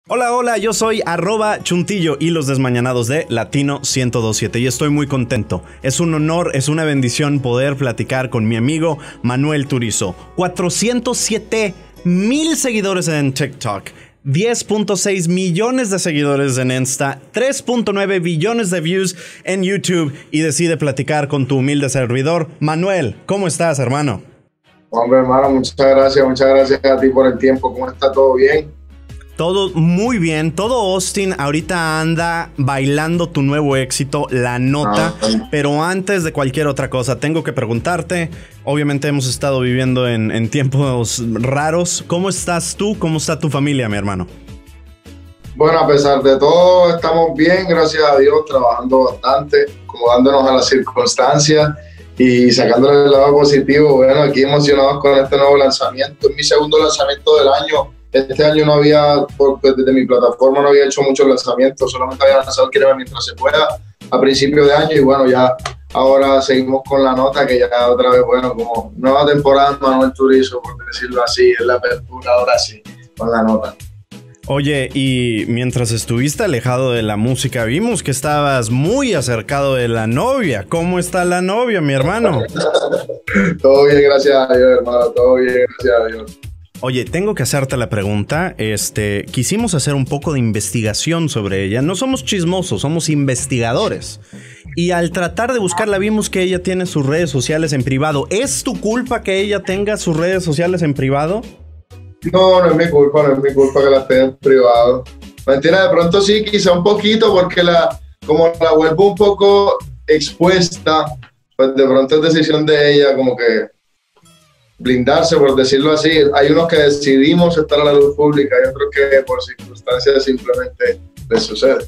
Hola, hola, yo soy @Chuntillo y los desmañanados de Latino 1027 y estoy muy contento. Es un honor, es una bendición poder platicar con mi amigo Manuel Turizo. 407,000 seguidores en TikTok, 10.6 millones de seguidores en Insta, 3.9 billones de views en YouTube y decide platicar con tu humilde servidor. Manuel, ¿cómo estás, hermano? Hombre, hermano, muchas gracias a ti por el tiempo. ¿Cómo está? ¿Todo bien? Todo muy bien, todo Austin ahorita anda bailando tu nuevo éxito, La Nota, pero antes de cualquier otra cosa tengo que preguntarte, obviamente hemos estado viviendo en tiempos raros, ¿cómo estás tú? ¿Cómo está tu familia, mi hermano? Bueno, a pesar de todo, estamos bien, gracias a Dios, trabajando bastante, acomodándonos a las circunstancias y sacándole el lado positivo. Bueno, aquí emocionados con este nuevo lanzamiento, es mi segundo lanzamiento del año. Este año no había, desde mi plataforma no había hecho muchos lanzamientos, solamente había lanzado Quiéreme Mientras Se Pueda a principio de año y bueno, ya ahora seguimos con La Nota, que ya otra vez, bueno, como nueva temporada Manuel Turizo, por decirlo así, es la apertura ahora sí, con La Nota. Oye, y mientras estuviste alejado de la música, vimos que estabas muy acercado de la novia. ¿Cómo está la novia, mi hermano? Todo bien, gracias a Dios, hermano, todo bien, gracias a Dios. Oye, tengo que hacerte la pregunta. Quisimos hacer un poco de investigación sobre ella. No somos chismosos, somos investigadores. Y al tratar de buscarla vimos que ella tiene sus redes sociales en privado. ¿Es tu culpa que ella tenga sus redes sociales en privado? No, no es mi culpa que las tenga en privado. Mentira, de pronto sí, quizá un poquito, porque como la vuelvo un poco expuesta, pues de pronto es decisión de ella como que blindarse, por decirlo así. Hay unos que decidimos estar a la luz pública y otros que por circunstancias simplemente les sucede.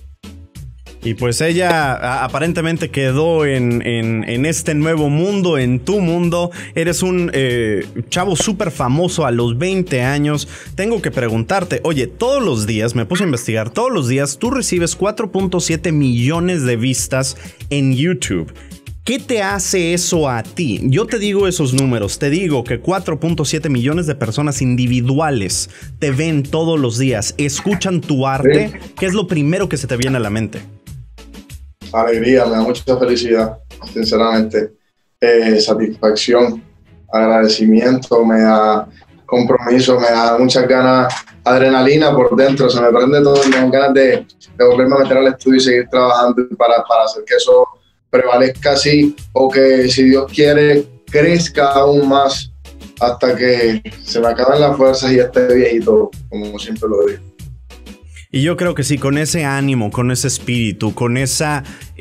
Y pues ella aparentemente quedó en este nuevo mundo, en tu mundo. Eres un chavo súper famoso a los 20 años. Tengo que preguntarte, oye, todos los días, me puse a investigar, todos los días tú recibes 4.7 millones de vistas en YouTube. ¿Qué te hace eso a ti? Yo te digo esos números, te digo que 4.7 millones de personas individuales te ven todos los días, escuchan tu arte. ¿Sí? ¿Qué es lo primero que se te viene a la mente? Alegría, me da mucha felicidad, sinceramente, satisfacción, agradecimiento, me da compromiso, me da muchas ganas, adrenalina por dentro, se me prende todo, me dan ganas de volverme a meter al estudio y seguir trabajando para hacer que eso prevalezca así, o que si Dios quiere crezca aún más hasta que se me acaben las fuerzas y esté viejito, como siempre lo digo. Y yo creo que sí, con ese ánimo, con ese espíritu, con esa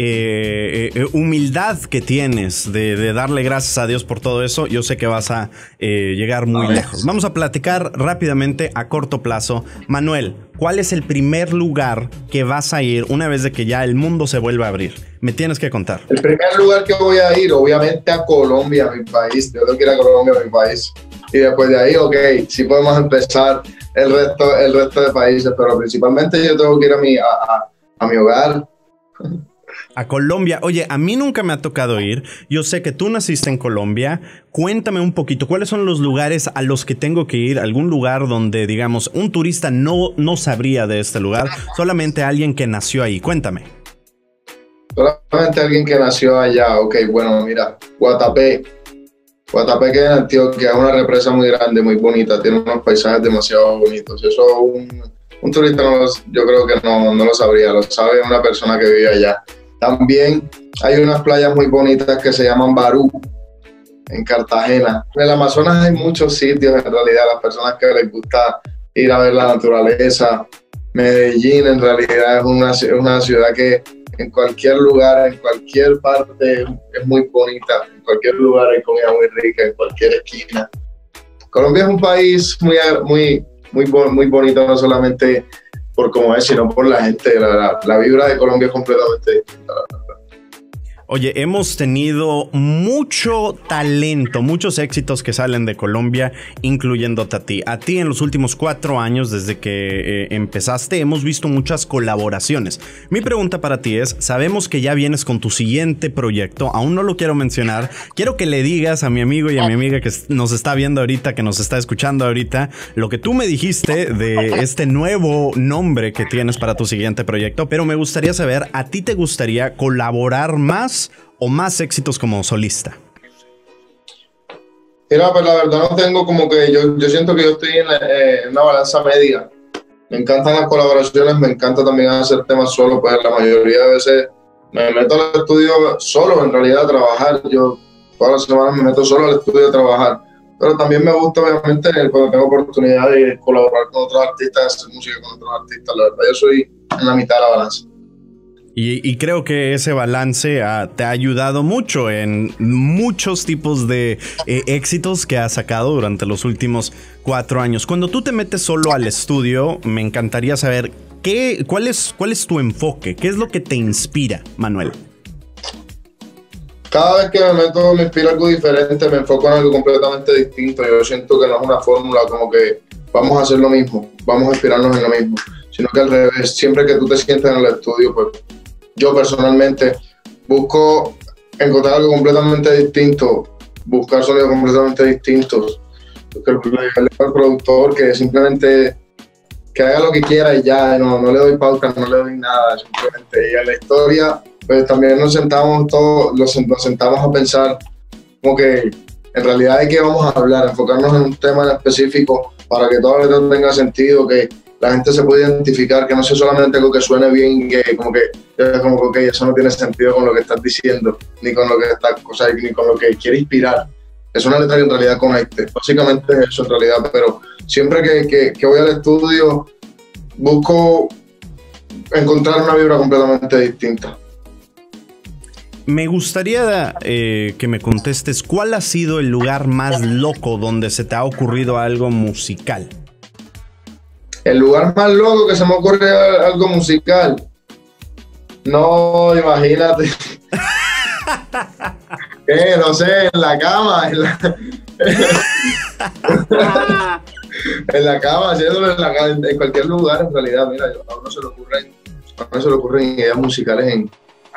humildad que tienes de darle gracias a Dios por todo eso, yo sé que vas a llegar muy lejos. Vamos a platicar rápidamente a corto plazo. Manuel, ¿cuál es el primer lugar que vas a ir una vez de que ya el mundo se vuelva a abrir? Me tienes que contar. El primer lugar que voy a ir, obviamente, a Colombia, mi país. Yo tengo que ir a Colombia, mi país. Y después de ahí, ok, sí podemos empezar el resto de países, pero principalmente yo tengo que ir a mi hogar. A Colombia. Oye, a mí nunca me ha tocado ir. Yo sé que tú naciste en Colombia. Cuéntame un poquito, ¿cuáles son los lugares a los que tengo que ir? ¿Algún lugar donde, digamos, un turista no sabría de este lugar? Solamente alguien que nació ahí. Cuéntame. Solamente alguien que nació allá. Ok, bueno, mira, Guatapé, que es en Antioquia, es una represa muy grande, muy bonita, tiene unos paisajes demasiado bonitos. Eso un turista yo creo que no lo sabría, lo sabe una persona que vive allá. También hay unas playas muy bonitas que se llaman Barú, en Cartagena. En el Amazonas hay muchos sitios, en realidad, las personas que les gusta ir a ver la naturaleza. Medellín, en realidad, es una ciudad que en cualquier lugar, en cualquier parte, es muy bonita. En cualquier lugar hay comida muy rica, en cualquier esquina. Colombia es un país muy bonito, no solamente por cómo es, sino por la gente. La vibra de Colombia es completamente distinta, la verdad. Oye, hemos tenido mucho talento, muchos éxitos que salen de Colombia, incluyéndote a ti. A ti en los últimos 4 años, desde que empezaste, hemos visto muchas colaboraciones. Mi pregunta para ti es, sabemos que ya vienes con tu siguiente proyecto, aún no lo quiero mencionar. Quiero que le digas a mi amigo y a mi amiga que nos está viendo ahorita, que nos está escuchando ahorita, lo que tú me dijiste de este nuevo nombre que tienes para tu siguiente proyecto, pero me gustaría saber, ¿a ti te gustaría colaborar más o más éxitos como solista? Mira, pues la verdad no tengo como que yo siento que yo estoy en una balanza media. Me encantan las colaboraciones, me encanta también hacer temas solo, pues la mayoría de veces me meto al estudio solo en realidad a trabajar. Yo todas las semanas me meto solo al estudio a trabajar, pero también me gusta obviamente cuando tengo oportunidad de colaborar con otros artistas, hacer música con otros artistas. La verdad yo soy en la mitad de la balanza. Y creo que ese balance te ha ayudado mucho en muchos tipos de éxitos que has sacado durante los últimos 4 años. Cuando tú te metes solo al estudio, me encantaría saber cuál es tu enfoque, qué es lo que te inspira, Manuel. Cada vez que me meto me inspira algo diferente, me enfoco en algo completamente distinto. Yo siento que no es una fórmula como que vamos a hacer lo mismo, vamos a inspirarnos en lo mismo, sino que al revés, siempre que tú te sientas en el estudio, pues yo personalmente busco encontrar algo completamente distinto, buscar sonidos completamente distintos, el productor que simplemente que haga lo que quiera y ya, no le doy pauta, no le doy nada, simplemente. Y en la historia, pues también nos sentamos a pensar como que en realidad de qué vamos a hablar, enfocarnos en un tema en específico para que todo esto tenga sentido, que la gente se puede identificar, que no sea solamente algo que suene bien, que como que eso no tiene sentido con lo que estás diciendo, ni con lo que ni con lo que quiere inspirar. Es una letra que en realidad conecte. Básicamente es eso en realidad, pero siempre que voy al estudio busco encontrar una vibra completamente distinta. Me gustaría que me contestes, ¿cuál ha sido el lugar más loco donde se te ha ocurrido algo musical? El lugar más loco que se me ocurre algo musical. No, imagínate. No sé, en la cama. En la cama, haciéndolo en cualquier lugar, en realidad. Mira, a uno se le ocurren ideas musicales en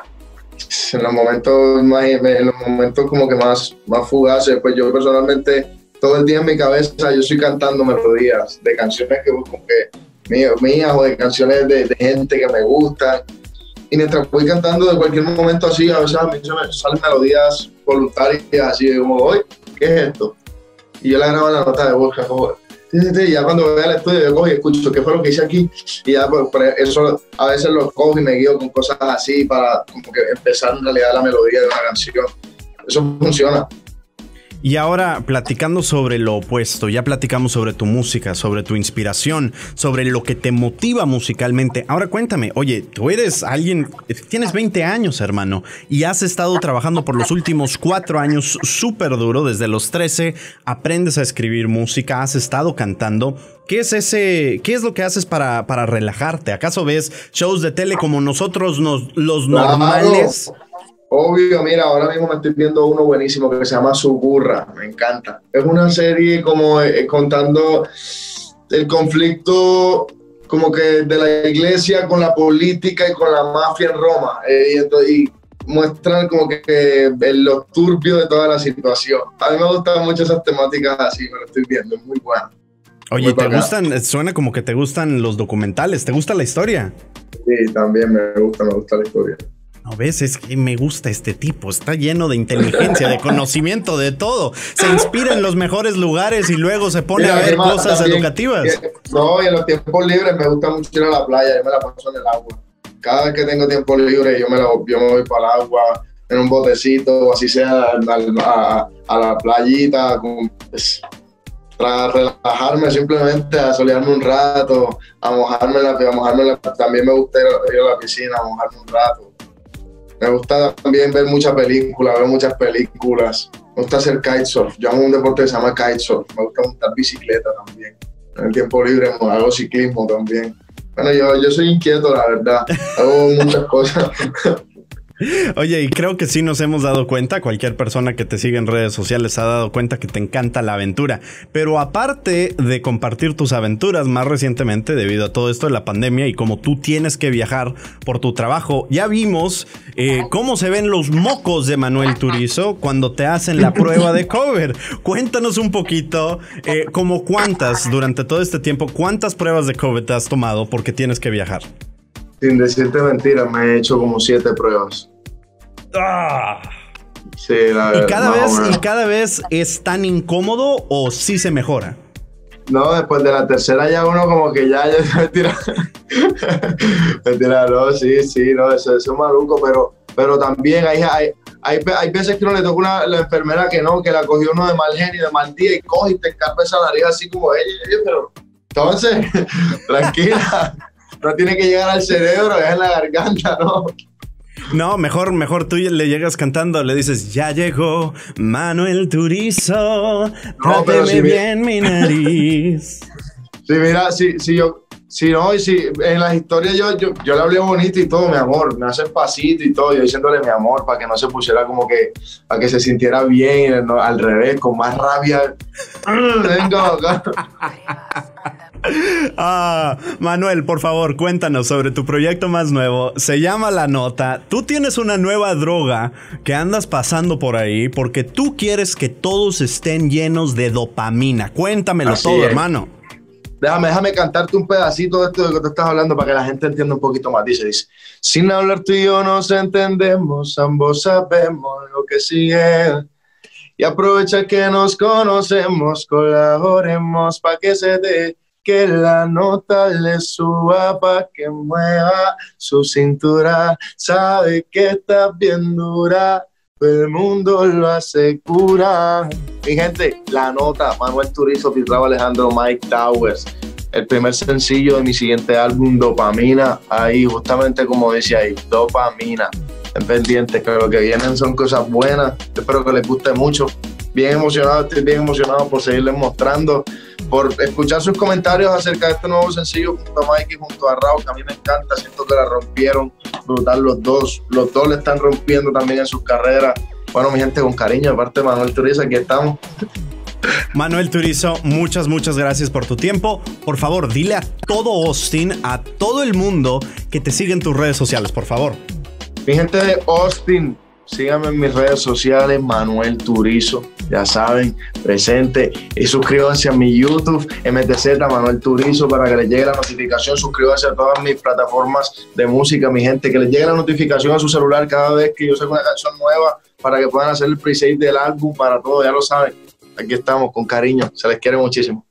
los momentos como que más fugaces. Pues yo personalmente todo el día en mi cabeza yo estoy cantando melodías de canciones que busco mías o de canciones de gente que me gustan. Y mientras voy cantando de cualquier momento así, a veces a mí se me salen melodías voluntarias así de como, oye, ¿qué es esto? Y yo la grabo en la nota de voz, y ya cuando voy al estudio yo cojo y escucho qué fue lo que hice aquí, y ya pues, eso a veces lo cojo y me guío con cosas así para como que empezar en realidad la melodía de una canción. Eso funciona. Y ahora, platicando sobre lo opuesto, ya platicamos sobre tu música, sobre tu inspiración, sobre lo que te motiva musicalmente. Ahora cuéntame, oye, tú eres alguien, tienes 20 años, hermano, y has estado trabajando por los últimos 4 años súper duro. Desde los 13 aprendes a escribir música, has estado cantando. ¿Qué es lo que haces para relajarte? ¿Acaso ves shows de tele como nosotros, los normales? Obvio, mira, ahora mismo me estoy viendo uno buenísimo que se llama Suburra, me encanta. Es una serie como contando el conflicto como que de la iglesia con la política y con la mafia en Roma. Y muestran como que lo turbio de toda la situación. A mí me gustan mucho esas temáticas así, me lo estoy viendo, es muy bueno. Oye, ¿te gustan? Suena como que te gustan los documentales, ¿te gusta la historia? Sí, también me gusta la historia. No, ves, es que me gusta este tipo, está lleno de inteligencia, de conocimiento, de todo. Se inspira en los mejores lugares y luego se pone a ver cosas también, educativas. No, y en los tiempos libres me gusta mucho ir a la playa, yo me la paso en el agua. Cada vez que tengo tiempo libre yo me voy para el agua, en un botecito, así sea a la playita, para relajarme simplemente, a solearme un rato, a mojarme también me gusta ir a la piscina, a mojarme un rato. Me gusta también ver muchas películas. Me gusta hacer kitesurf. Yo hago un deporte que se llama kitesurf. Me gusta montar bicicleta también. En el tiempo libre hago ciclismo también. Bueno, yo soy inquieto, la verdad. Hago muchas cosas. Oye, y creo que sí nos hemos dado cuenta, cualquier persona que te sigue en redes sociales ha dado cuenta que te encanta la aventura. Pero aparte de compartir tus aventuras más recientemente, debido a todo esto de la pandemia y como tú tienes que viajar por tu trabajo, ya vimos cómo se ven los mocos de Manuel Turizo cuando te hacen la prueba de COVID. Cuéntanos un poquito, como cuántas, durante todo este tiempo, cuántas pruebas de COVID te has tomado porque tienes que viajar. Sin decirte mentiras, me he hecho como 7 pruebas. ¡Ah! Sí, la verdad. ¿Y cada vez es tan incómodo o sí se mejora? No, después de la tercera ya uno como que ya me tira. Me tira, no, sí, no, eso es maluco, pero también hay veces que uno le toca la enfermera que no, que la cogió uno de mal genio, de mal día y coge y te escapa esa nariz así como ella, pero entonces, tranquila. No tiene que llegar al cerebro, es en la garganta, ¿no? No, mejor tú le llegas cantando, le dices, ya llegó Manuel Turizo, tráteme bien mi nariz. Sí, mira, si en las historias yo le hablé bonito y todo, mi amor, me hace el pasito y todo, yo diciéndole mi amor, para que no se pusiera como que, para que se sintiera bien, no, al revés, con más rabia. Venga acá. Manuel, por favor, cuéntanos sobre tu proyecto más nuevo. Se llama La Nota. Tú tienes una nueva droga que andas pasando por ahí porque tú quieres que todos estén llenos de dopamina. Cuéntamelo todo, hermano. Déjame cantarte un pedacito de esto de que te estás hablando para que la gente entienda un poquito más. Dice, sin hablar tú y yo nos entendemos, ambos sabemos lo que sigue. Y aprovecha que nos conocemos, colaboremos pa' que se dé, que la nota le suba pa' que mueva su cintura. Sabe que está bien dura, el mundo lo asegura. Mi gente, La Nota, Manuel Turizo, Raúl Alejandro, Mike Towers. El primer sencillo de mi siguiente álbum, Dopamina. Ahí, justamente como dice ahí, Dopamina. Estén pendientes, que lo que vienen son cosas buenas. Espero que les guste mucho. Estoy bien emocionado por seguirles mostrando, por escuchar sus comentarios acerca de este nuevo sencillo junto a Mike y junto a Raúl, que a mí me encanta. Siento que la rompieron brutal los dos le están rompiendo también en sus carreras. Bueno, mi gente, con cariño, de parte de Manuel Turizo, aquí estamos. Manuel Turizo, muchas gracias por tu tiempo. Por favor, dile a todo Austin, a todo el mundo que te siga en tus redes sociales, por favor. Mi gente de Austin, síganme en mis redes sociales, Manuel Turizo, ya saben, presente. Y suscríbanse a mi YouTube, MTZ Manuel Turizo, para que les llegue la notificación. Suscríbanse a todas mis plataformas de música, mi gente, que les llegue la notificación a su celular cada vez que yo saco una canción nueva, para que puedan hacer el pre-save del álbum, para todo, ya lo saben. Aquí estamos, con cariño, se les quiere muchísimo.